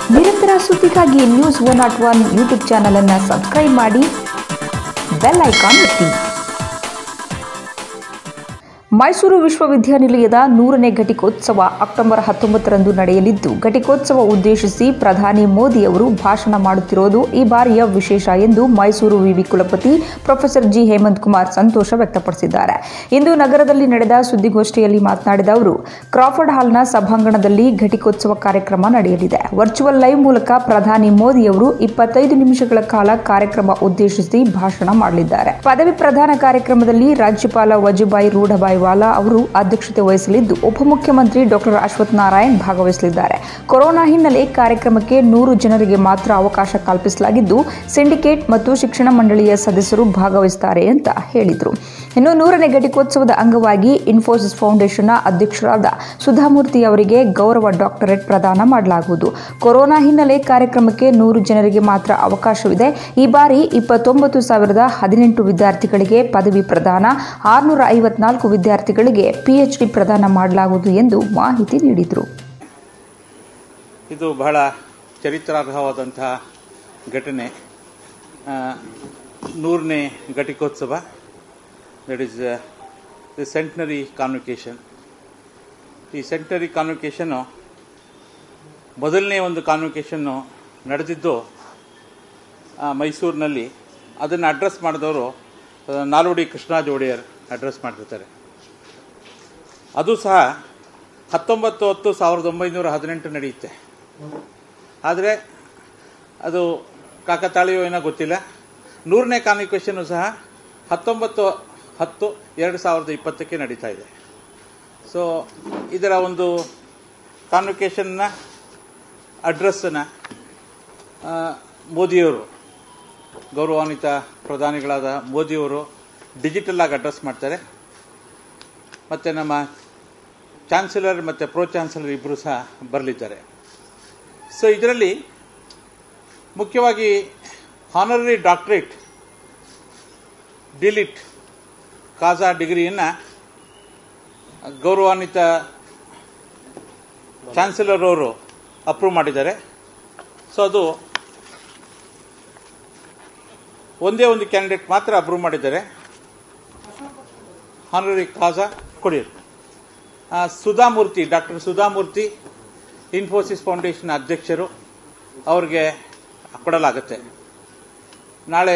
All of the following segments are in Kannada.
ನಿರಂತರ ಸುದ್ದಿಗಾಗಿ ನ್ಯೂಸ್ 101 ಯೂಟ್ಯೂಬ್ ಚಾನೆಲ್ ಅನ್ನು ಸಬ್ಸ್ಕ್ರೈಬ್ ಮಾಡಿ, ಬೆಲ್ ಐಕಾನ್ ಒತ್ತಿ. ಮೈಸೂರು ವಿಶ್ವವಿದ್ಯಾನಿಲಯದ 100ನೇ ಘಟಿಕೋತ್ಸವ ಅಕ್ಟೋಬರ್ 19ರಂದು ನಡೆಯಲಿದ್ದು, ಘಟಿಕೋತ್ಸವ ಉದ್ದೇಶಿಸಿ ಪ್ರಧಾನಿ ಮೋದಿ ಅವರು ಭಾಷಣ ಮಾಡುತ್ತಿರುವುದು ಈ ಬಾರಿಯ ವಿಶೇಷ ಎಂದು ಮೈಸೂರು ವಿವಿ ಕುಲಪತಿ ಪ್ರೊಫೆಸರ್ ಜಿ ಹೇಮಂತ್ ಕುಮಾರ್ ಸಂತೋಷ ವ್ಯಕ್ತಪಡಿಸಿದ್ದಾರೆ. ಇಂದು ನಗರದಲ್ಲಿ ನಡೆದ ಸುದ್ದಿಗೋಷ್ಠಿಯಲ್ಲಿ ಮಾತನಾಡಿದ ಅವರು, ಕ್ರಾಫರ್ಡ್ ಹಾಲ್ನ ಸಭಾಂಗಣದಲ್ಲಿ ಘಟಿಕೋತ್ಸವ ಕಾರ್ಯಕ್ರಮ ನಡೆಯಲಿದೆ. ವರ್ಚುವಲ್ ಲೈವ್ ಮೂಲಕ ಪ್ರಧಾನಿ ಮೋದಿ ಅವರು 25 ನಿಮಿಷಗಳ ಕಾಲ ಕಾರ್ಯಕ್ರಮ ಉದ್ದೇಶಿಸಿ ಭಾಷಣ ಮಾಡಲಿದ್ದಾರೆ. ಪದವಿ ಪ್ರದಾನ ಕಾರ್ಯಕ್ರಮದಲ್ಲಿ ರಾಜ್ಯಪಾಲ ವಜುಭಾಯಿ ರೂಢಭಾಯಿ ವಾಲಾ ಅವರು ಅಧ್ಯಕ್ಷತೆ ವಹಿಸಲಿದ್ದು, ಉಪಮುಖ್ಯಮಂತ್ರಿ ಡಾಕ್ಟರ್ ಅಶ್ವಥ್ ನಾರಾಯಣ್ ಭಾಗವಹಿಸಲಿದ್ದಾರೆ. ಕೊರೋನಾ ಹಿನ್ನೆಲೆ ಕಾರ್ಯಕ್ರಮಕ್ಕೆ 100 ಜನರಿಗೆ ಮಾತ್ರ ಅವಕಾಶ ಕಲ್ಪಿಸಲಾಗಿದ್ದು, ಸಿಂಡಿಕೇಟ್ ಮತ್ತು ಶಿಕ್ಷಣ ಮಂಡಳಿಯ ಸದಸ್ಯರು ಭಾಗವಹಿಸುತ್ತಾರೆ ಅಂತ ಹೇಳಿದರು. ಇನ್ನು 100ನೇ ಘಟಿಕೋತ್ಸವದ ಅಂಗವಾಗಿ ಇನ್ಫೋಸಿಸ್ ಫೌಂಡೇಶನ್ನ ಅಧ್ಯಕ್ಷರಾದ ಸುಧಾಮೂರ್ತಿ ಅವರಿಗೆ ಗೌರವ ಡಾಕ್ಟರೇಟ್ ಪ್ರದಾನ ಮಾಡಲಾಗುವುದು. ಕೊರೋನಾ ಹಿನ್ನೆಲೆ ಕಾರ್ಯಕ್ರಮಕ್ಕೆ 100 ಜನರಿಗೆ ಮಾತ್ರ ಅವಕಾಶವಿದೆ. ಈ ಬಾರಿ 29,018 ವಿದ್ಯಾರ್ಥಿಗಳಿಗೆ ಪದವಿ ಪ್ರದಾನ, 654 ವಿದ್ಯಾರ್ಥಿಗಳಿಗೆ ಪಿಎಚ್ಡಿ ಪ್ರದಾನ ಮಾಡಲಾಗುವುದು ಎಂದು ಮಾಹಿತಿ ನೀಡಿದರು. ಇದು ಬಹಳ ಚರಿತ್ರಾರ್ಹವಾದಂತಹ ಘಟನೆ. 100ನೇ ಘಟಿಕೋತ್ಸವ, that is the centenary convocation. ಈ ಸೆಂಟನರಿ ಕಾನ್ವೊಕೇಶನ್ನು ಮೊದಲನೇ ಒಂದು ಕಾನ್ವೊಕೇಶನ್ನು ನಡೆದಿದ್ದು ಮೈಸೂರಿನಲ್ಲಿ. ಅದನ್ನು ಅಡ್ರೆಸ್ ಮಾಡಿದವರು ನಾಲ್ವಡಿ ಕೃಷ್ಣರಾಜ ಒಡೆಯರ್ ಅಡ್ರೆಸ್ ಮಾಡಿರ್ತಾರೆ. ಅದು ಸಹ 19/10/1918 ನಡೆಯುತ್ತೆ. ಆದರೆ ಅದು ಕಾಕತಾಳೀಯೋ ಏನೋ ಗೊತ್ತಿಲ್ಲ. 100ನೇ ಕಾನ್ವೊಕೇಶನ್ನು ಸಹ 19/10/2020 ನಡೀತಾ ಇದೆ. ಸೊ ಇದರ ಒಂದು ಕಾನ್ವೊಕೇಶನ್ನ ಅಡ್ರೆಸ್ಸನ್ನು ಮೋದಿಯವರು, ಗೌರವಾನ್ವಿತ ಪ್ರಧಾನಿಗಳಾದ ಮೋದಿಯವರು ಡಿಜಿಟಲ್ ಆಗಿ ಅಡ್ರೆಸ್ ಮಾಡ್ತಾರೆ. ಮತ್ತು ನಮ್ಮ ಚಾನ್ಸಲರ್ ಮತ್ತು ಪ್ರೋ ಚಾನ್ಸಲರ್ ಇಬ್ಬರು ಸಹ ಬರಲಿದ್ದಾರೆ. ಸೊ ಇದರಲ್ಲಿ ಮುಖ್ಯವಾಗಿ ಹಾನರರಿ ಡಾಕ್ಟರೇಟ್ ಡಿಲಿಟ್ ಕಾಜಾ ಡಿಗ್ರಿಯನ್ನು ಗೌರವಾನ್ವಿತ ಚಾನ್ಸಲರ್ ಅವರು ಅಪ್ರೂವ್ ಮಾಡಿದ್ದಾರೆ. ಸೊ ಅದು ಒಂದೇ ಒಂದು ಕ್ಯಾಂಡಿಡೇಟ್ ಮಾತ್ರ ಅಪ್ರೂವ್ ಮಾಡಿದ್ದಾರೆ. ಹಾನರರಿ ಕಾಜಾ ಕೊಡಿಯರ್ ಸುಧಾಮೂರ್ತಿ, ಡಾಕ್ಟರ್ ಸುಧಾಮೂರ್ತಿ, ಇನ್ಫೋಸಿಸ್ ಫೌಂಡೇಶನ್ ಅಧ್ಯಕ್ಷರು, ಅವ್ರಿಗೆ ಕೊಡಲಾಗುತ್ತೆ. ನಾಳೆ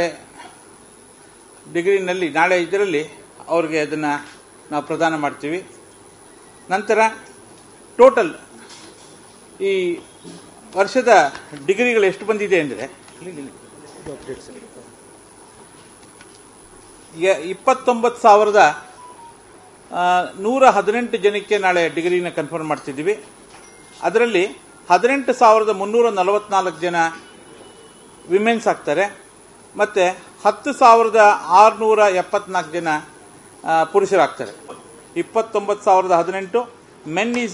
ಇದರಲ್ಲಿ ಅವ್ರಿಗೆ ಅದನ್ನು ನಾವು ಪ್ರದಾನ ಮಾಡ್ತೀವಿ. ನಂತರ ಟೋಟಲ್ ಈ ವರ್ಷದ ಡಿಗ್ರಿಗಳು ಎಷ್ಟು ಬಂದಿದೆ ಅಂದರೆ 29,118 ಜನಕ್ಕೆ ನಾಳೆ ಡಿಗ್ರಿನ ಕನ್ಫರ್ಮ್ ಮಾಡ್ತಿದ್ದೀವಿ. ಅದರಲ್ಲಿ 18,344 ಜನ ವಿಮೆನ್ಸ್ ಆಗ್ತಾರೆ ಮತ್ತು 10,674 ಜನ ಪುರುಷರಾಗ್ತಾರೆ. 29,018, ಮೆನ್ ಈಸ್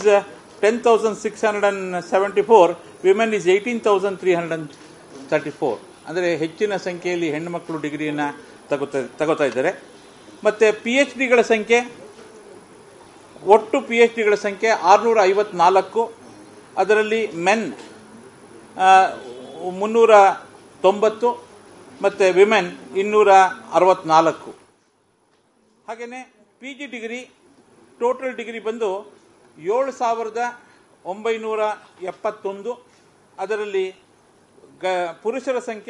10,674, ವಿಮೆನ್ ಈಸ್ 18,334. ಅಂದರೆ ಹೆಚ್ಚಿನ ಸಂಖ್ಯೆಯಲ್ಲಿ ಹೆಣ್ಣುಮಕ್ಕಳು ಡಿಗ್ರಿಯನ್ನು ತಗೋತಾ ಇದ್ದಾರೆ. ಮತ್ತು PhDಗಳ ಸಂಖ್ಯೆ, ಒಟ್ಟು PhDಗಳ ಸಂಖ್ಯೆ 654. ಅದರಲ್ಲಿ ಮೆನ್ 390 ಮತ್ತು ವಿಮೆನ್ 264. ಹಾಗೆಯೇ PG ಡಿಗ್ರಿ ಟೋಟಲ್ ಡಿಗ್ರಿ ಬಂದು 7,971. ಅದರಲ್ಲಿ ಪುರುಷರ ಸಂಖ್ಯೆ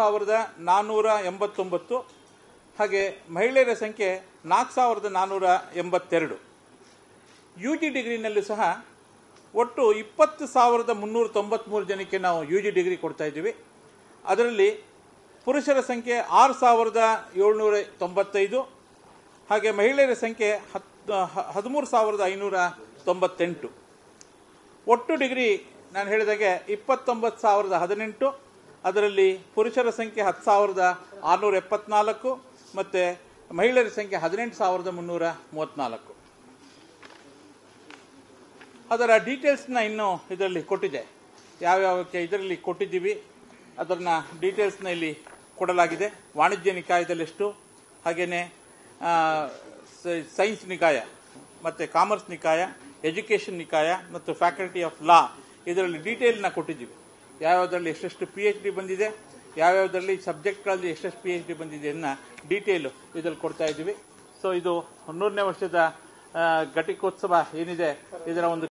3,489. ಹಾಗೆ ಮಹಿಳೆಯರ ಸಂಖ್ಯೆ 4,482. UG ಡಿಗ್ರಿನಲ್ಲೂ ಸಹ ಒಟ್ಟು 20,393 ಜನಕ್ಕೆ ನಾವು UG ಡಿಗ್ರಿ ಕೊಡ್ತಾ ಇದ್ದೀವಿ. ಅದರಲ್ಲಿ ಪುರುಷರ ಸಂಖ್ಯೆ 6,795. ಹಾಗೆ ಮಹಿಳೆಯರ ಸಂಖ್ಯೆ 13,598. ಒಟ್ಟು ಡಿಗ್ರಿ ನಾನು ಹೇಳಿದಾಗೆ 29,018. ಅದರಲ್ಲಿ ಪುರುಷರ ಸಂಖ್ಯೆ 10,674 ಮತ್ತು ಮಹಿಳೆಯರ ಸಂಖ್ಯೆ 18,334. ಅದರ ಡೀಟೇಲ್ಸ್ನ ಇನ್ನೂ ಇದರಲ್ಲಿ ಕೊಟ್ಟಿದೆ. ಯಾವ್ಯಾವಕ್ಕೆ ಇದರಲ್ಲಿ ಕೊಟ್ಟಿದ್ದೀವಿ ಅದನ್ನು ಡೀಟೇಲ್ಸ್ನ ಇಲ್ಲಿ ಕೊಡಲಾಗಿದೆ. ವಾಣಿಜ್ಯ ನಿಕಾಯದಲ್ಲೆಷ್ಟು, ಹಾಗೆಯೇ ಸೈನ್ಸ್ ನಿಕಾಯ ಮತ್ತು ಕಾಮರ್ಸ್ ನಿಕಾಯ, ಎಜುಕೇಷನ್ ನಿಕಾಯ ಮತ್ತು ಫ್ಯಾಕಲ್ಟಿ ಆಫ್ ಲಾ ಇದರಲ್ಲಿ ಡೀಟೇಲ್ನ ಕೊಟ್ಟಿದ್ದೀವಿ. ಯಾವ್ಯಾವುದರಲ್ಲಿ ಎಷ್ಟೆಷ್ಟು PhD ಬಂದಿದೆ, ಯಾವ್ಯಾವುದರಲ್ಲಿ ಸಬ್ಜೆಕ್ಟ್ಗಳಲ್ಲಿ ಎಷ್ಟೆಷ್ಟು PhD ಬಂದಿದೆ ಅನ್ನೋ ಡೀಟೇಲು ಇದರಲ್ಲಿ ಕೊಡ್ತಾ ಇದ್ದೀವಿ. ಸೊ ಇದು 100ನೇ ವರ್ಷದ ಘಟಿಕೋತ್ಸವ ಏನಿದೆ ಇದರ ಒಂದು